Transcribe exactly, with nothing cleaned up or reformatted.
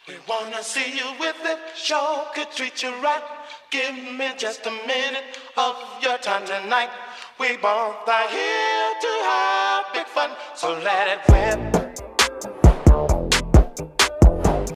We wanna see you with it, sure could treat you right. Give me just a minute of your time tonight. We both are here to have big fun, so let it rip.